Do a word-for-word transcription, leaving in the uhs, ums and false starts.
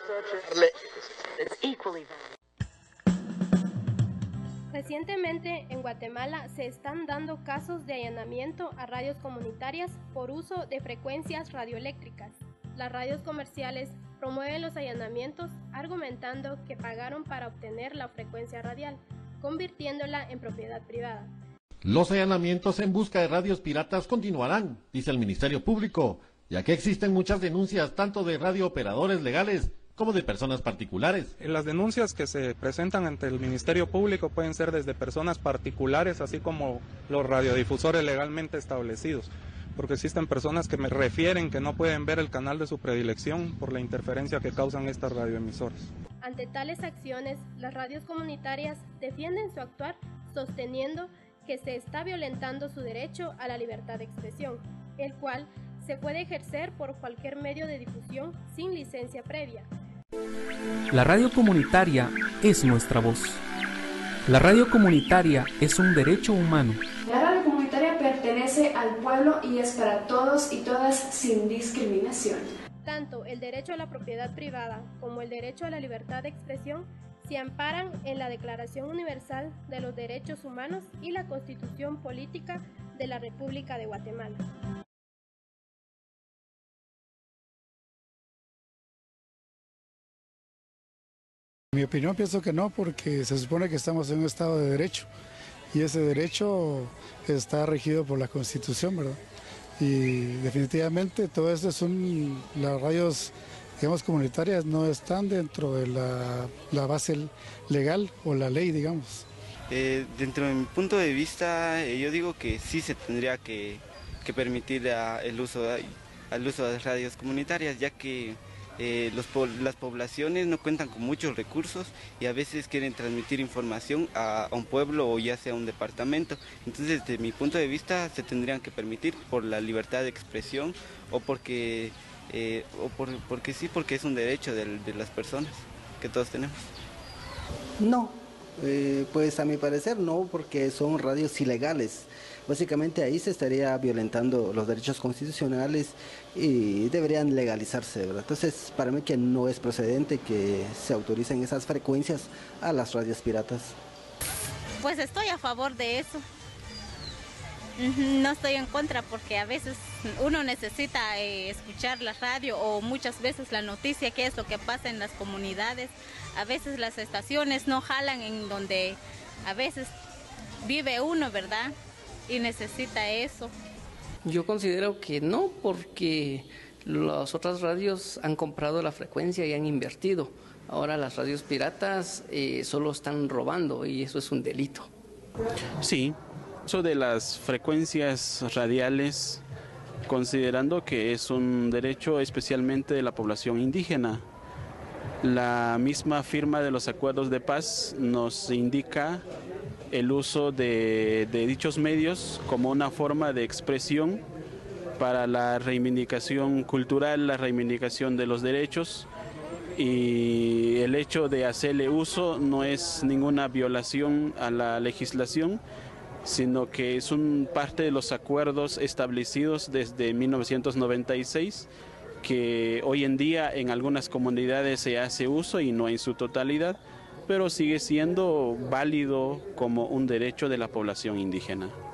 Recientemente en Guatemala se están dando casos de allanamiento a radios comunitarias por uso de frecuencias radioeléctricas. Las radios comerciales promueven los allanamientos argumentando que pagaron para obtener la frecuencia radial, convirtiéndola en propiedad privada. Los allanamientos en busca de radios piratas continuarán, dice el Ministerio Público, ya que existen muchas denuncias tanto de radiooperadores legales como de personas particulares. Las denuncias que se presentan ante el Ministerio Público pueden ser desde personas particulares, así como los radiodifusores legalmente establecidos, porque existen personas que me refieren que no pueden ver el canal de su predilección por la interferencia que causan estas radioemisoras. Ante tales acciones, las radios comunitarias defienden su actuar sosteniendo que se está violentando su derecho a la libertad de expresión, el cual se puede ejercer por cualquier medio de difusión sin licencia previa. La radio comunitaria es nuestra voz. La radio comunitaria es un derecho humano. La radio comunitaria pertenece al pueblo y es para todos y todas sin discriminación. Tanto el derecho a la propiedad privada como el derecho a la libertad de expresión se amparan en la Declaración Universal de los Derechos Humanos y la Constitución Política de la República de Guatemala. En mi opinión pienso que no, porque se supone que estamos en un estado de derecho y ese derecho está regido por la Constitución, ¿verdad? Y definitivamente todo esto es un, las radios, digamos, comunitarias no están dentro de la, la base legal o la ley, digamos. Eh, dentro de mi punto de vista, eh, yo digo que sí se tendría que, que permitir a, el uso de, al uso de radios comunitarias, ya que eh, los, las poblaciones no cuentan con muchos recursos y a veces quieren transmitir información a, a un pueblo o ya sea a un departamento. Entonces, desde mi punto de vista, se tendrían que permitir por la libertad de expresión o porque, eh, o por, porque sí, porque es un derecho de, de las personas que todos tenemos. No, eh, pues a mi parecer no, porque son radios ilegales. Básicamente ahí se estaría violentando los derechos constitucionales y deberían legalizarse, ¿verdad? Entonces, para mí que no es procedente que se autoricen esas frecuencias a las radios piratas. Pues estoy a favor de eso. No estoy en contra porque a veces uno necesita eh, escuchar la radio o muchas veces la noticia, qué es lo que pasa en las comunidades. A veces las estaciones no jalan en donde a veces vive uno, ¿verdad? Y necesita eso. Yo considero que no, porque las otras radios han comprado la frecuencia y han invertido. Ahora las radios piratas eh, solo están robando y eso es un delito. Sí, eso de las frecuencias radiales, considerando que es un derecho especialmente de la población indígena. La misma firma de los acuerdos de paz nos indica el uso de, de dichos medios como una forma de expresión para la reivindicación cultural, la reivindicación de los derechos, y el hecho de hacerle uso no es ninguna violación a la legislación, sino que es un parte de los acuerdos establecidos desde mil novecientos noventa y seis, que hoy en día en algunas comunidades se hace uso y no en su totalidad, pero sigue siendo válido como un derecho de la población indígena.